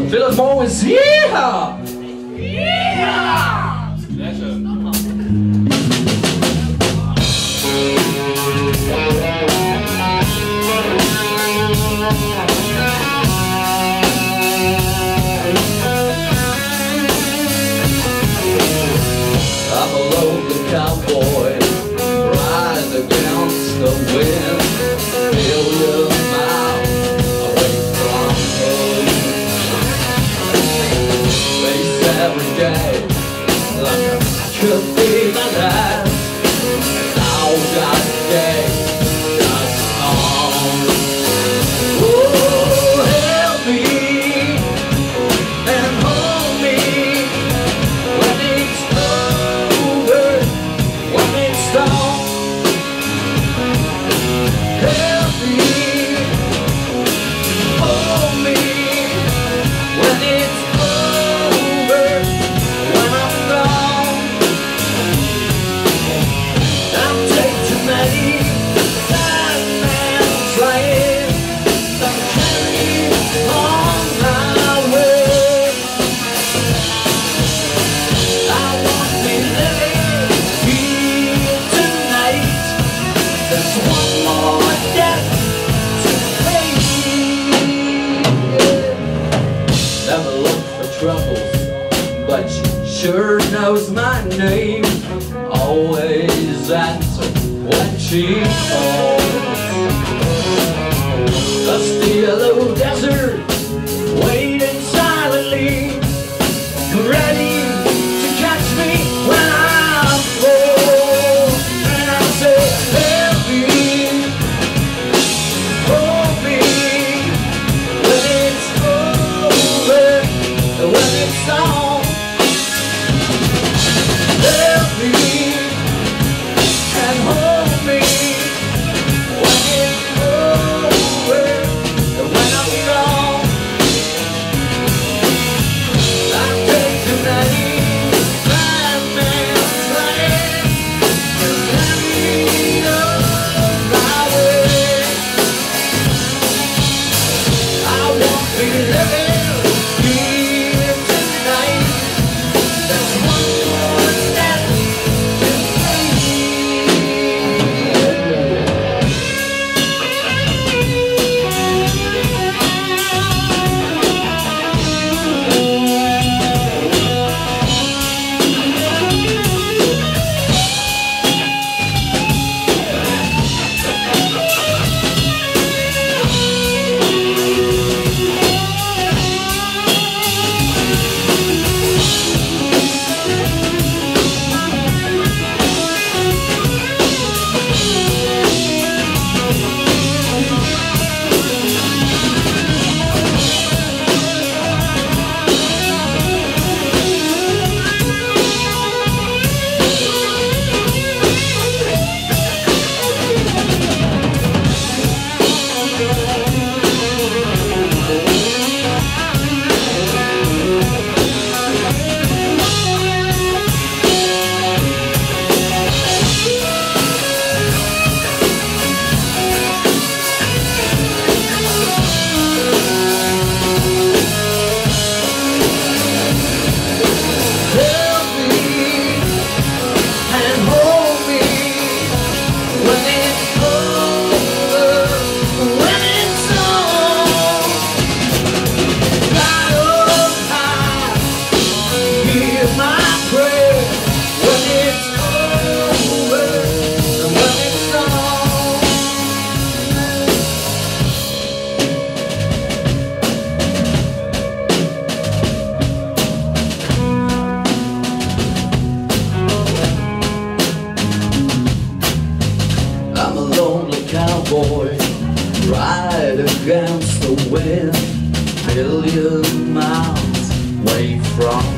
Philip Morris, yeah! Yeah! Pleasure. I'm a lonely cowboy, riding against the wind, a million miles away from home. Face every day like I could be my last, and all that day just on. Oh, help me and hold me when it's over, when it's done. Help me, hold me when it's over, when I'm gone. I'll take too many bad men trying to carry on my way. I won't be living here tonight. There's one more death to face. Never look for troubles, but she sure knows my name. Always answer when she calls. Dusty yellow desert, waiting silently, ready to catch me when I fall. And I say, help me, hold me when it's over, when it's on. Help me and hold me when it's over, when I'm gone. I take too many bad men trying to carry on my way. I won't be living here tonight. There's one more step to face. I'm a lonely cowboy, ride against the wind, million miles away from